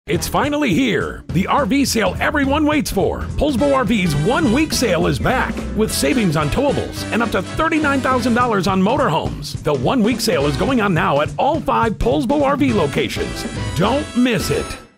It's finally here. The RV sale everyone waits for. Poulsbo RVs 1 week sale is back with savings on towables and up to $39,000 on motorhomes. The 1 week sale is going on now at all 5 Poulsbo RV locations. Don't miss it.